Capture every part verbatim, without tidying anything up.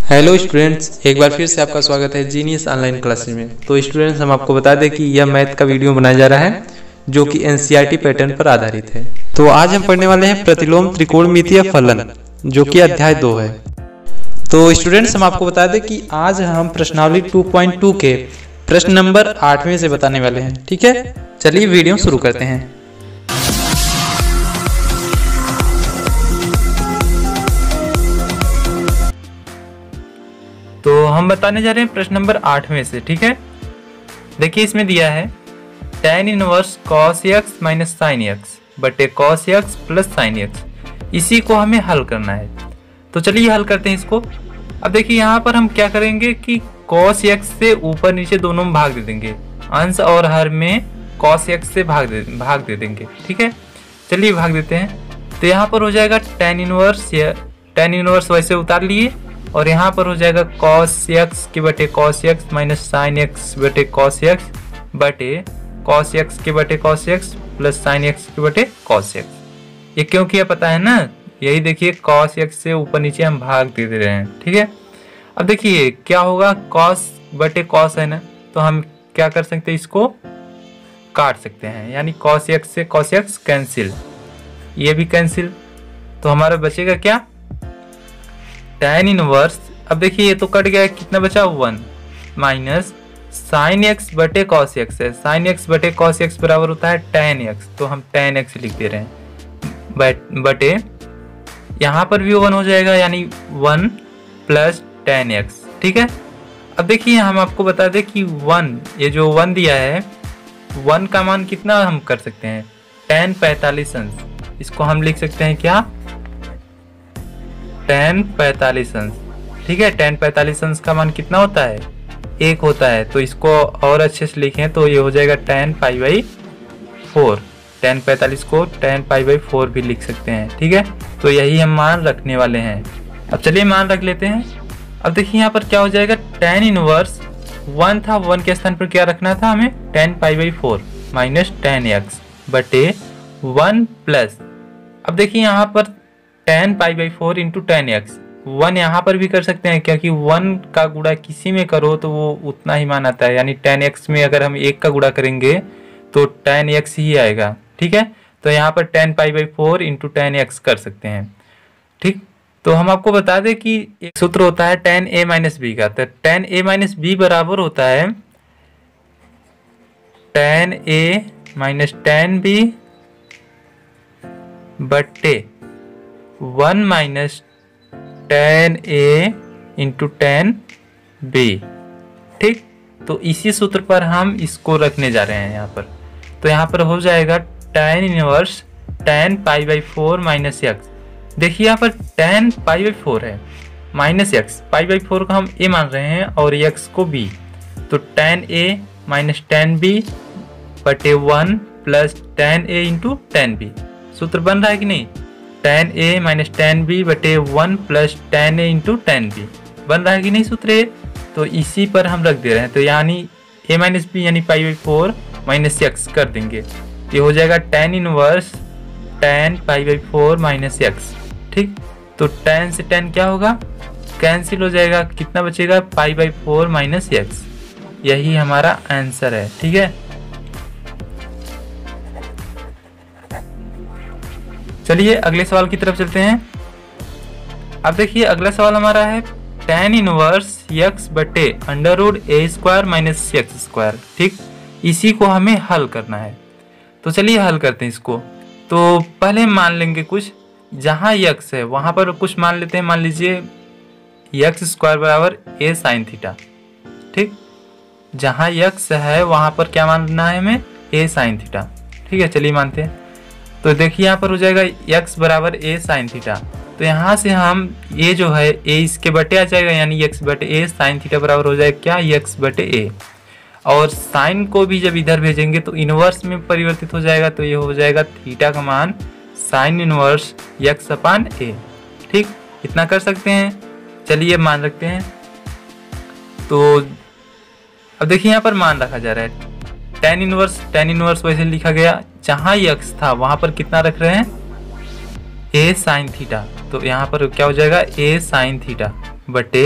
Hello students, एक बार फिर से आपका स्वागत है जीनियस ऑनलाइन क्लासेस में। तो स्टूडेंट्स, हम आपको बता दें कि यह मैथ का वीडियो बनाया जा रहा है जो कि एनसीईआरटी पैटर्न पर आधारित है। तो आज हम पढ़ने वाले हैं प्रतिलोम त्रिकोणमितीय फलन, जो कि अध्याय दो है। तो स्टूडेंट्स, हम आपको बता दें कि आज हम प्रश्नावली टू पॉइंट टू के प्रश्न नंबर आठवें से बताने वाले हैं। ठीक है, चलिए वीडियो शुरू करते हैं। तो हम बताने जा रहे हैं प्रश्न नंबर आठवें से। ठीक है, देखिए इसमें दिया है tan inverse cos x minus sine x बटे cos x plus sine x. इसी को हमें हल करना है। तो चलिए हल करते हैं इसको। अब देखिए यहाँ पर हम क्या करेंगे कि cos x से ऊपर नीचे दोनों में भाग दे देंगे, अंश और हर में cos x से भाग दे भाग दे देंगे। ठीक है, चलिए भाग देते हैं। तो यहाँ पर हो जाएगा tan इनवर्स, tan इनवर्स वैसे उतार लिए, और यहाँ पर हो जाएगा cos x के बटे cos x minus sine x बटे cos x बटे cos x के बटे cos x plus sine x के बटे cos x। ये क्यों किया पता है ना? यही देखिए cos x से ऊपर नीचे हम भाग दे दे रहे हैं। ठीक है, अब देखिए क्या होगा, cos बटे cos है ना, तो हम क्या कर सकते हैं, इसको काट सकते हैं, यानी cos x से cos x कैंसिल, ये भी कैंसिल। तो हमारा बचेगा क्या, tan इनवर्स। अब देखिए ये तो कट गया, कितना बचा, वन माइनस साइन एक्स बटे cos x है। साइन एक्स बटे cos x बराबर होता है tan x, तो हम tan x लिख दे रहे हैं बट बटे यहाँ पर भी वन हो जाएगा, यानी वन प्लस tan x। ठीक है, अब देखिए हम आपको बता दें कि वन, ये जो वन दिया है, वन का मान कितना हम कर सकते हैं, tan पैंतालीस अंश। इसको हम लिख सकते हैं क्या, tan पैंतालीस अंश। ठीक है, tan पैंतालीस अंश का मान कितना होता है, एक होता है। तो इसको और अच्छे से लिखें तो ये हो जाएगा tan pi by four. tan पैंतालीस को tan पाई बाई फोर भी लिख सकते हैं। ठीक है, तो यही हम मान रखने वाले हैं। अब चलिए मान रख लेते हैं। अब देखिए यहाँ पर क्या हो जाएगा, tan इनवर्स वन था, वन के स्थान पर क्या रखना था हमें, tan pi by four minus tan x बटे वन प्लस, अब देखिए यहाँ पर tan pi by four into tan x. One यहाँ पर भी कर सकते हैं, क्योंकि वन का गुणा किसी में करो तो वो उतना ही मान आता है, यानी tan x में अगर हम एक का गुणा करेंगे तो tan x ही आएगा। ठीक है, तो यहाँ पर tan pi by four into tan x कर सकते हैं। ठीक, तो हम आपको बता दें कि एक सूत्र होता है tan a माइनस बी का। तो tan a माइनस बी बराबर होता है tan a minus tan b बट्टे one minus tan a into tan b. ठीक, तो इसी सूत्र पर हम इसको रखने जा रहे हैं यहाँ पर। तो यहाँ पर हो जाएगा tan inverse tan pi by four minus x. देखिए यहाँ पर tan पाई बाई फोर है minus x, pi by four को हम a मान रहे हैं और x को b, तो tan a minus tan b बटे one plus tan a into tan b। सूत्र बन रहा है कि नहीं, tan a minus tan b बटे one plus tan a into tan b बन रहा है कि नहीं सूत्र ए। तो इसी पर हम रख दे रहे हैं, तो यानी a माइनस बी यानी pi by four minus x कर देंगे। ये हो जाएगा tan inverse tan pi by four minus x. ठीक, तो tan से tan क्या होगा, कैंसिल हो जाएगा, कितना बचेगा, pi by four minus x. यही हमारा आंसर है। ठीक है, चलिए अगले सवाल की तरफ चलते हैं। अब देखिए अगला सवाल हमारा है tan इनवर्स x बटे under root a square minus x square. ठीक, इसी को हमें हल करना है। तो चलिए हल करते हैं इसको। तो पहले मान लेंगे कुछ, जहाँ x है वहाँ पर कुछ मान लेते हैं। मान लीजिए एक्स स्क्वायर बराबर ए साइन थीटा। ठीक, जहाँ x है वहाँ पर क्या मानना है हमें, ए साइन थीटा। ठीक है, चलिए मानते हैं। तो देखिए यहाँ पर हो जाएगा x बराबर a साइन थीटा। तो यहाँ से हम a जो है a इसके बटे आ जाएगा, यानी x बटे a साइन थीटा बराबर हो जाएगा क्या, x बटे a। और साइन को भी जब इधर भेजेंगे तो इनवर्स में परिवर्तित हो जाएगा, तो ये हो जाएगा थीटा का मान sine inverse x upon a। ठीक, इतना कर सकते हैं। चलिए मान रखते हैं। तो अब देखिए यहाँ पर मान रखा जा रहा है, tan इनवर्स tan इनवर्स वैसे लिखा गया, जहाँ x था वहां पर कितना रख रहे हैं, a साइन थीटा। तो यहाँ पर क्या हो जाएगा, a साइन थीटा बटे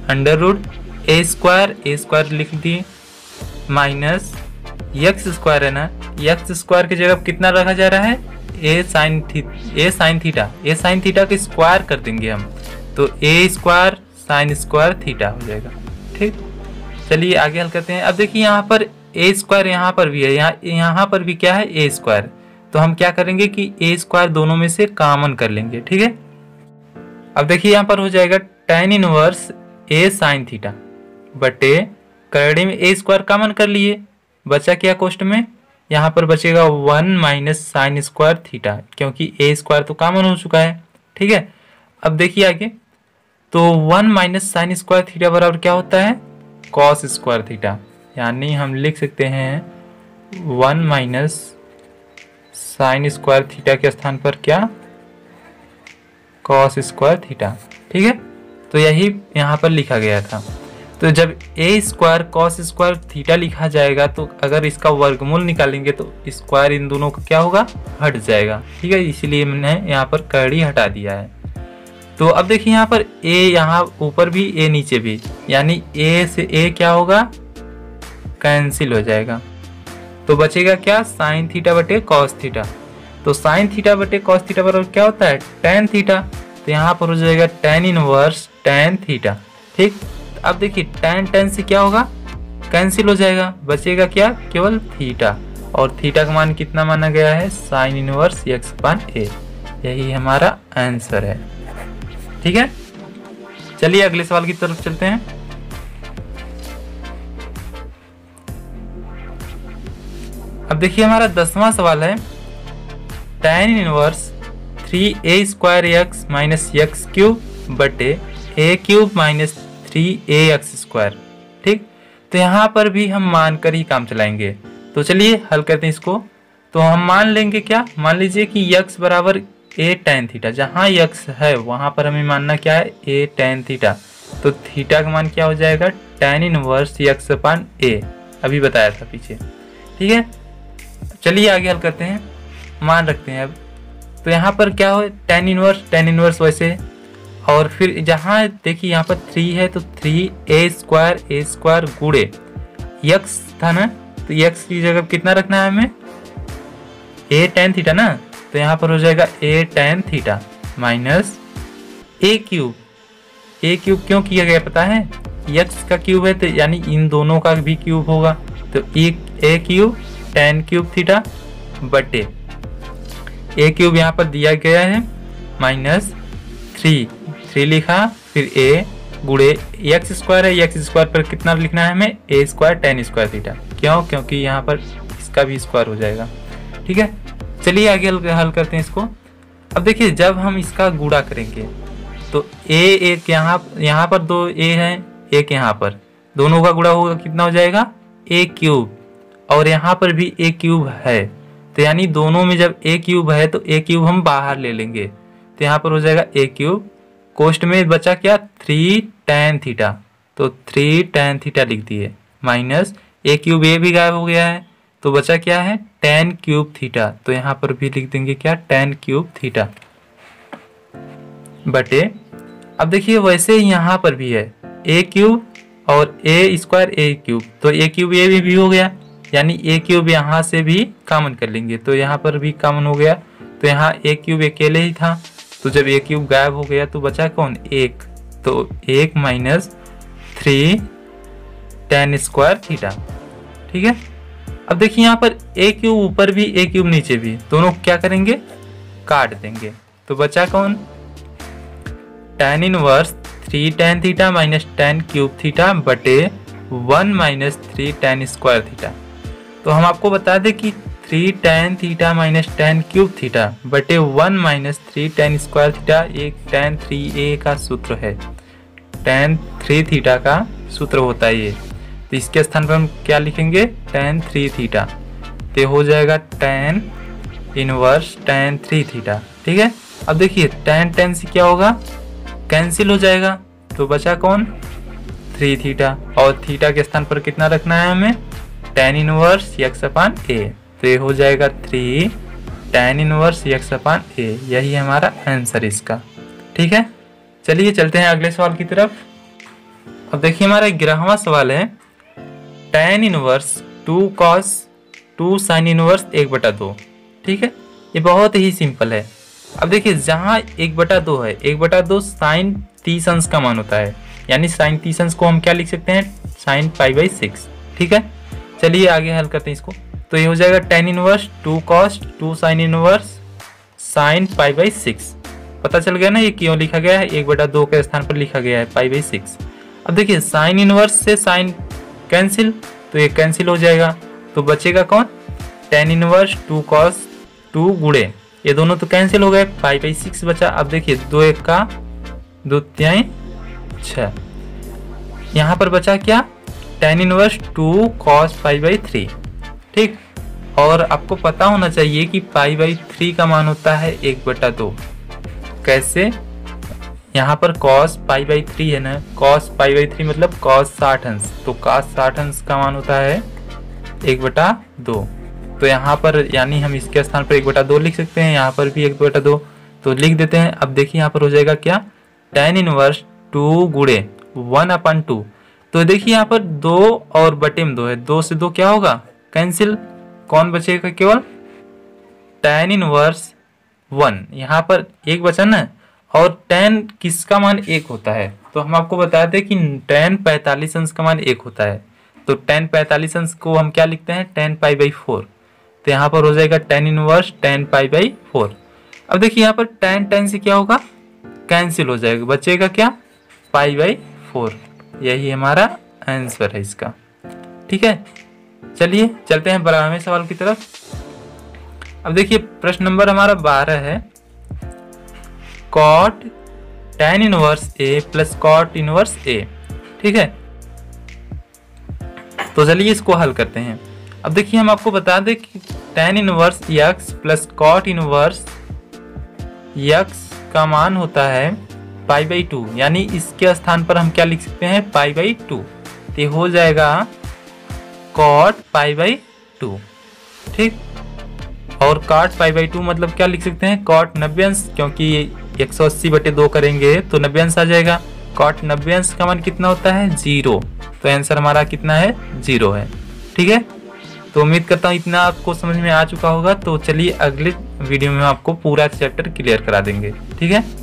under root a square a square लिख दिए माइनस एक्स स्क्वायर है ना, एक्स स्क्वायर की जगह कितना रखा जा रहा है ए साइन थी a sine theta, a sine theta के स्क्वायर कर देंगे हम, तो a square sine square theta हो जाएगा। ठीक, चलिए आगे हल करते हैं। अब देखिए यहाँ पर ए स्क्वायर यहाँ पर भी है, यहाँ यहाँ पर भी क्या है ए स्क्वायर, तो हम क्या करेंगे कि ए स्क्वायर दोनों में से कॉमन कर लेंगे। ठीक है, अब देखिए यहाँ पर हो जाएगा tan inverse a sine theta बटे करड़े में ए स्क्वायर कॉमन कर लिए, बचा क्या कोष्ट में, यहाँ पर बचेगा one minus sine square theta, क्योंकि ए स्क्वायर तो कॉमन हो चुका है। ठीक है, अब देखिए आगे, तो one minus sine square theta बराबर क्या होता है कॉस स्क्वायर थीटा, यानी हम लिख सकते हैं one minus sine square theta के स्थान पर क्या कॉस स्क्वायर थीटा। ठीक है, तो यही यहाँ पर लिखा गया था। तो जब a square cos square theta लिखा जाएगा तो अगर इसका वर्गमूल निकालेंगे तो स्क्वायर इन दोनों का क्या होगा हट जाएगा। ठीक है, इसीलिए मैंने यहाँ पर करड़ी हटा दिया है। तो अब देखिए यहाँ पर ए यहाँ ऊपर भी ए नीचे भी, यानी ए से ए क्या होगा कैंसिल हो जाएगा, तो बचेगा क्या साइन थीटा बटे कॉस थीटा। तो साइन थीटा बटे कॉस थीटा बराबर क्या होता है टेन थीटा, तो यहाँ पर हो जाएगा टेन इनवर्स टेन थीटा। ठीक, अब देखिए टेन टेन से क्या होगा कैंसिल हो जाएगा, बचेगा क्या केवल थीटा, और थीटा का मान कितना माना गया है sine inverse x upon a, यही हमारा आंसर है। ठीक है, चलिए अगले सवाल की तरफ चलते हैं। अब देखिए हमारा दसवां सवाल है tan inverse three a square x minus x cube बटे a cube minus three a x square. ठीक, तो यहाँ पर भी हम मान कर ही काम चलाएंगे। तो चलिए हल करते हैं इसको। तो हम मान लेंगे क्या, मान लीजिए कि x बराबर ए टेन थीटा, जहाँ x है वहाँ पर हमें मानना क्या है ए टेन थीटा, तो थीटा का मान क्या हो जाएगा tan inverse x upon a, अभी बताया था पीछे। ठीक है, चलिए आगे हल करते हैं, मान रखते हैं अब। तो यहाँ पर क्या हो tan इनवर्स tan इनवर्स वैसे, और फिर जहाँ देखिए यहाँ पर थ्री है तो three a square a square गुड़े एक्स था ना, तो एक्स की जगह कितना रखना है हमें ए टेन थीटा ना, तो यहाँ पर हो जाएगा a tan theta minus a cube. A cube क्यों किया गया पता है, एक्स का क्यूब है तो यानी इन दोनों का भी क्यूब होगा, तो एक a cube tan cube theta बटे ए क्यूब यहाँ पर दिया गया है माइनस थ्री थ्री लिखा, फिर ए गुड़े एक्स स्क्वायर है, एक्स स्क्वायर पर कितना लिखना है हमें a square tan square theta, क्यों क्योंकि यहाँ पर इसका भी स्क्वायर हो जाएगा। ठीक है, चलिए आगे हल करते हैं इसको। अब देखिए जब हम इसका गुणा करेंगे तो ए एक यहाँ यहाँ पर दो ए है, एक यहाँ पर, दोनों का गुणा होगा कितना हो जाएगा ए क्यूब, और यहाँ पर भी ए क्यूब है, तो यानी दोनों में जब ए क्यूब है तो ए क्यूब हम बाहर ले लेंगे, तो यहाँ पर हो जाएगा ए क्यूब, कोष्ट में बचा क्या थ्री टेन थीटा, तो थ्री टेन थीटा लिख दिए माइनस ए क्यूब ए भी गायब हो गया है, तो बचा क्या है टेन क्यूब थीटा, तो यहाँ पर भी लिख देंगे क्या टेन क्यूब थीटा बटे। अब देखिए वैसे ही यहाँ पर भी है ए क्यूब और ए स्क्वायर ए क्यूब, तो ए क्यूब ए भी, भी हो गया, यानी ए क्यूब यहाँ से भी कॉमन कर लेंगे, तो यहाँ पर भी कॉमन हो गया, तो यहाँ ए क्यूब अकेले ही था, तो जब ए क्यूब गायब हो गया तो बचा कौन एक, तो एक minus three tan square theta. ठीक है, अब देखिए यहाँ पर ए क्यूब ऊपर भी ए क्यूब नीचे भी, दोनों क्या करेंगे काट देंगे, तो बचा कौन tan inverse three tan theta minus tan cube theta बटे one minus three tan square theta. तो हम आपको बता दें कि three tan theta minus tan cube theta बटे one minus three tan square theta एक टेन थ्री ए का सूत्र है, टेन थ्री थीटा का सूत्र होता है ये, तो इसके स्थान पर हम क्या लिखेंगे टेन थ्री थीटा, तो हो जाएगा tan inverse tan three theta. ठीक है, अब देखिए टेन टेन से क्या होगा कैंसिल हो जाएगा, तो बचा कौन थ्री थीटा, और थीटा के स्थान पर कितना रखना है हमें tan inverse x upon a, तो ये हो जाएगा three tan inverse x upon a, यही हमारा आंसर इसका। ठीक है, चलिए चलते हैं अगले सवाल की तरफ। अब देखिए हमारा ग्यारहवां सवाल है tan inverse two cos two sine inverse एक बटा दो। ठीक है, ये बहुत ही सिंपल है। अब देखिए जहाँ एक बटा दो है, एक बटा दो साइन तीस अंश का मान होता है, यानी साइन तीस अंश को हम क्या लिख सकते हैं, साइन पाई बाई सिक्स। ठीक है, चलिए आगे हल करते हैं इसको। तो ये हो जाएगा tan inverse two cos two sine inverse sine pi by six. पता चल गया ना ये क्यों लिखा गया है, एक बटा दो के स्थान पर लिखा गया है पाई बाई सिक्स। अब देखिए साइन इनवर्स से साइन कैंसिल, तो ये कैंसिल हो जाएगा, तो बचेगा कौन, tan inverse two cos two गुड़े ये दोनों तो कैंसिल हो गए, पाई बाई सिक्स बचा। अब देखिए दो एक का दो त्याई छः, यहाँ पर बचा क्या, tan inverse two cos pi by three. ठीक, और आपको पता होना चाहिए कि पाई बाई थ्री का मान होता है एक बटा दो। कैसे, यहाँ पर cos पाई बाई थ्री है ना, cos पाई बाई थ्री मतलब cos साठ अंश, तो cos साठ अंश का मान होता है एक बटा दो। तो यहाँ पर यानी हम इसके स्थान पर एक बटा दो लिख सकते हैं, यहाँ पर भी एक बटा दो, तो लिख देते हैं। अब देखिए यहाँ पर हो जाएगा क्या, tan इनवर्स टू गुड़े वन अपन टू, तो देखिए यहाँ पर दो और बटे में दो है, दो से दो क्या होगा, कैंसिल, कौन बचेगा, केवल tan इनवर्स वन, यहाँ पर एक बचा ना, और tan किसका मान एक होता है, तो हम आपको बता दें कि tan पैंतालीस अंश का मान एक होता है, तो tan पैंतालीस अंश को हम क्या लिखते हैं, tan पाई बाई फोर, तो यहाँ पर हो जाएगा tan inverse tan pi by four. अब देखिए यहाँ पर tan tan से क्या होगा, कैंसिल हो जाएगा, बचेगा क्या, पाई बाई फोर। यही हमारा आंसर है इसका। ठीक है, चलिए चलते हैं बारहवें सवाल की तरफ। अब देखिए प्रश्न नंबर हमारा बारह है, cot tan inverse a plus cot inverse a. ठीक है, तो चलिए इसको हल करते हैं। अब देखिए हम आपको बता दें कि tan inverse x plus cot inverse x का मान होता है पाई बाई टू, यानी इसके स्थान पर हम क्या लिख सकते हैं, पाई बाई टू, तो हो जाएगा कॉट पाई बाई टू। ठीक, और कॉट पाई बाई टू मतलब क्या लिख सकते हैं, कॉट नब्बे अंश, क्योंकि एक सौ अस्सी बटे दो करेंगे तो नब्बे अंश आ जाएगा। कॉट नब्बे अंश का मान कितना होता है, जीरो, तो आंसर हमारा कितना है, जीरो है। ठीक है, तो उम्मीद करता हूँ इतना आपको समझ में आ चुका होगा। तो चलिए अगले वीडियो में आपको पूरा चैप्टर क्लियर करा देंगे। ठीक है।